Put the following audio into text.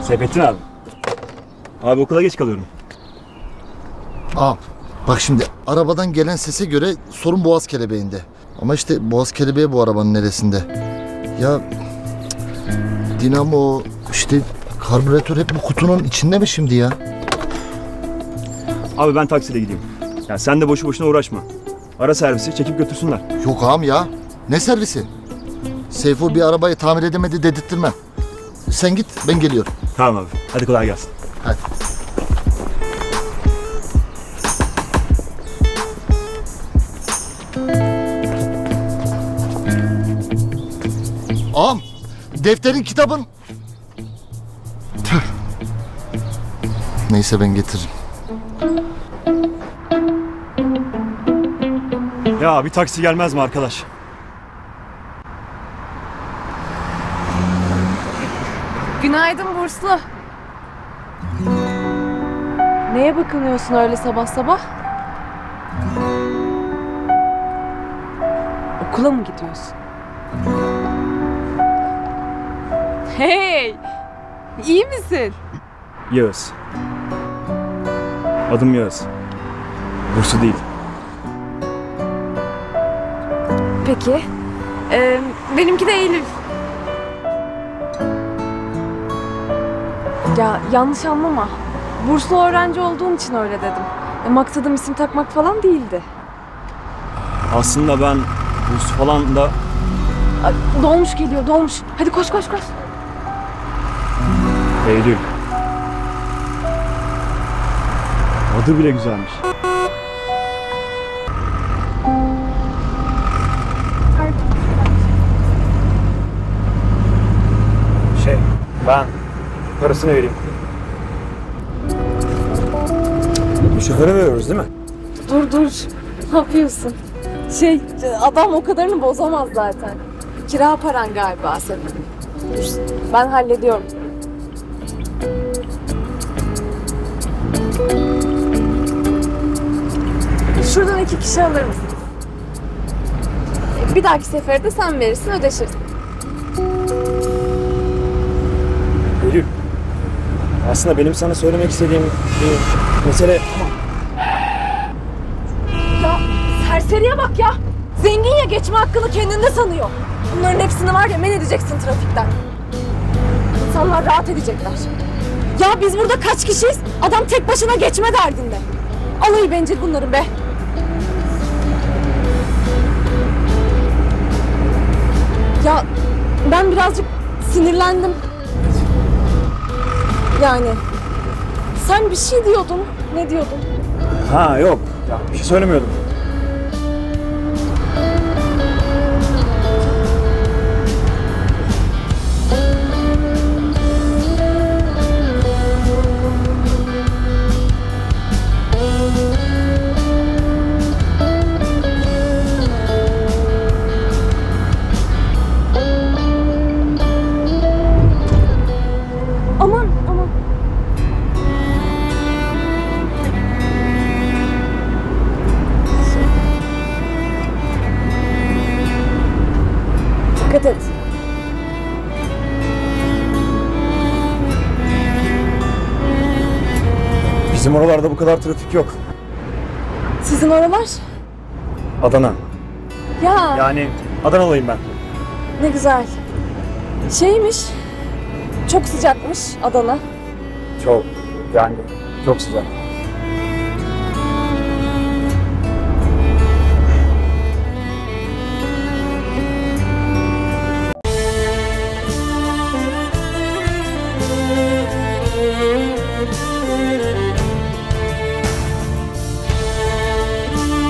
Seyfettin abi. Abi okula geç kalıyorum. Ağam bak şimdi arabadan gelen sese göre sorun boğaz kelebeğinde. Ama işte boğaz kelebeği bu arabanın neresinde? Ya dinamo işte karbüratör hep bu kutunun içinde mi şimdi ya? Abi ben taksiyle gideyim. Ya sen de boşu boşuna uğraşma. Ara servisi çekip götürsünler. Yok ağam ya. Ne servisi? Seyfo bir arabayı tamir edemedi dedirttirmem. Sen git ben geliyorum. Tamam abi. Hadi kolay gelsin. Hadi. Ağam defterin kitabın. Tüh. Neyse ben getiririm. Ya bir taksi gelmez mi arkadaş? Günaydın Burslu. Neye bakınıyorsun öyle sabah sabah? Okula mı gidiyorsun? Hey! İyi misin? Yağız. Adım Yağız. Bursu değil. Peki. Benimki de Eylül. Ya yanlış anlama. Burslu öğrenci olduğun için öyle dedim. Maksadım isim takmak falan değildi. Aslında ben Bursu falan da... Ay, dolmuş geliyor, dolmuş. Hadi koş koş koş. Eylül. Adı bile güzelmiş. Ben parasını vereyim. Şoföre veriyoruz değil mi? Dur. Ne yapıyorsun? Adam o kadarını bozamaz zaten. Kira paran galiba senin. Dur, ben hallediyorum. Şuradan 2 kişi alır mısın? Bir dahaki sefere de sen verirsin, ödeşirsin. Eylül. Aslında benim sana söylemek istediğim bir mesele... Ya serseriye bak ya! Zengin ya, geçme hakkını kendinde sanıyor. Bunların hepsini var ya men edeceksin trafikten. İnsanlar rahat edecekler. Ya biz burada kaç kişiyiz? Adam tek başına geçme derdinde. Alayı bencil bunların be. Ya ben birazcık sinirlendim. Yani sen bir şey diyordun. Ne diyordun? Ha yok. Ya bir şey söylemiyordum. Aman. Dikkat et. Bizim oralarda bu kadar trafik yok. Sizin oralar? Adana. Ya Yani Adanalıyım ben. ne güzel. Şeymiş, çok sıcakmış Adana. Çok. Yani çok sıcak.